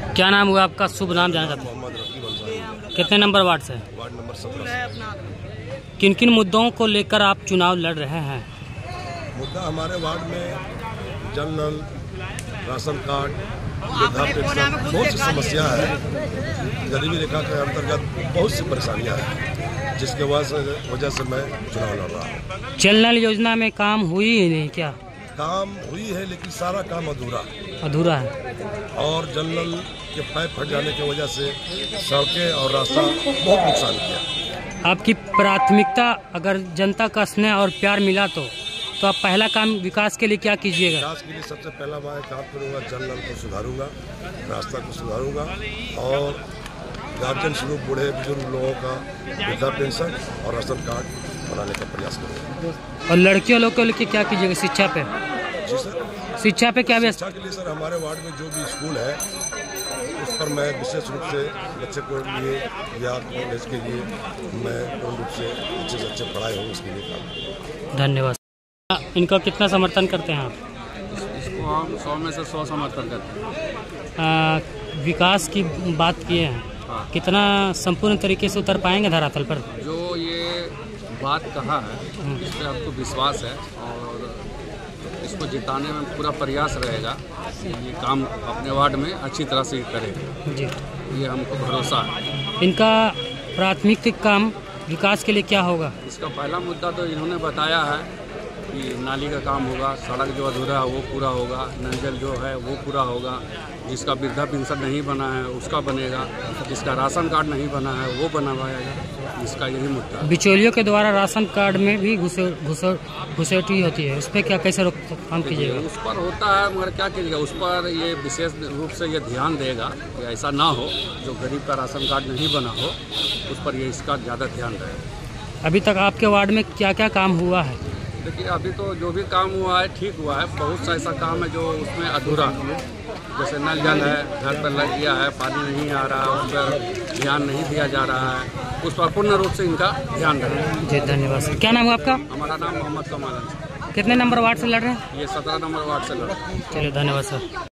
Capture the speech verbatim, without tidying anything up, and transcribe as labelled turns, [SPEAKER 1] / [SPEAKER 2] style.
[SPEAKER 1] क्या नाम हुआ आपका? शुभ नाम जानना चाहते हैं।
[SPEAKER 2] मोहम्मद रफी बंसारी।
[SPEAKER 1] कितने नंबर वार्ड से?
[SPEAKER 2] वार्ड नंबर सत्रह।
[SPEAKER 1] किन किन मुद्दों को लेकर आप चुनाव लड़ रहे हैं? मुद्दा
[SPEAKER 2] हमारे वार्ड में जल नल, राशन कार्ड, वृद्धा पेंशन, बहुत सी समस्या है। गरीबी रेखा के अंतर्गत बहुत सी परेशानियां हैं, जिसके वजह से मैं चुनाव लड़ रहा हूँ।
[SPEAKER 1] जल नल योजना में काम हुई ही नहीं क्या?
[SPEAKER 2] काम हुई है, लेकिन सारा काम अधूरा
[SPEAKER 1] अधूरा है।
[SPEAKER 2] और जल नल के पाइप फट जाने की वजह से सड़कें और रास्ता बहुत नुकसान किया।
[SPEAKER 1] आपकी प्राथमिकता अगर जनता का स्नेह और प्यार मिला तो तो आप पहला काम विकास के लिए क्या कीजिएगा?
[SPEAKER 2] विकास के लिए सबसे पहला मैं काम करूँगा, जल नल को सुधारूंगा, रास्ता को सुधारूंगा और गार्जियन स्वरूप बूढ़े बुजुर्ग लोगों का वृद्धा पेंशन और राशन कार्ड बनाने का प्रयास करूँगा।
[SPEAKER 1] और लड़कियों लोग को लेकर क्या कीजिएगा? शिक्षा पे?
[SPEAKER 2] जी सर,
[SPEAKER 1] शिक्षा पे क्या व्यवस्था?
[SPEAKER 2] शिक्षा के लिए सर हमारे वार्ड में जो भी स्कूल है उस पर मैं विशेष रूप से बच्चे को लिए या कॉलेज के लिए मैं पूर्ण रूप से अच्छे से अच्छे पढ़ाई हो उसके लिए काम करूँगा।
[SPEAKER 1] धन्यवाद। इनका कितना समर्थन करते हैं आप?
[SPEAKER 3] इसको हम सौ में से सौ समर्थन करते हैं।
[SPEAKER 1] आ, विकास की बात किए हैं,
[SPEAKER 3] हाँ।
[SPEAKER 1] कितना संपूर्ण तरीके से उतर पाएंगे धरातल पर?
[SPEAKER 3] जो ये बात कहा है इस पर हमको विश्वास है और इसको जिताने में पूरा प्रयास रहेगा। ये काम अपने वार्ड में अच्छी तरह से करेगा
[SPEAKER 1] जी,
[SPEAKER 3] ये हमको भरोसा है।
[SPEAKER 1] इनका प्राथमिक काम विकास के लिए क्या होगा?
[SPEAKER 3] इसका पहला मुद्दा तो इन्होंने बताया है कि नाली का काम होगा, सड़क जो अधूरा है वो पूरा होगा, नल जल जो है वो पूरा होगा, जिसका वृद्धा पेंशन नहीं बना है उसका बनेगा, जिसका राशन कार्ड नहीं बना है वो बनवाएगा। इसका यही मुद्दा है।
[SPEAKER 1] बिचौलियों के द्वारा राशन कार्ड में भी घुसैटी होती है, उस पर क्या कैसे रोकथाम कीजिएगा?
[SPEAKER 3] उस पर होता है मगर क्या कीजिएगा, उस पर ये विशेष रूप से ये ध्यान देगा कि ऐसा ना हो, जो गरीब का राशन कार्ड नहीं बना हो उस पर ये इसका ज़्यादा ध्यान रहेगा।
[SPEAKER 1] अभी तक आपके वार्ड में क्या क्या काम हुआ है?
[SPEAKER 3] देखिए अभी तो जो भी काम हुआ है ठीक हुआ है, बहुत सा ऐसा काम है जो उसमें अधूरा है, जैसे नल जल है घर पर लग गया है, पानी नहीं आ रहा है, उस पर ध्यान नहीं दिया जा रहा है, उस पर पूर्ण रूप से इनका ध्यान रखेगा।
[SPEAKER 1] जी धन्यवाद सर। क्या नाम है आपका?
[SPEAKER 3] हमारा नाम मोहम्मद कमाल है।
[SPEAKER 1] कितने नंबर वार्ड से लड़ रहे हैं?
[SPEAKER 3] ये सत्रह नंबर वार्ड से लड़ रहे हैं।
[SPEAKER 1] चलिए धन्यवाद सर।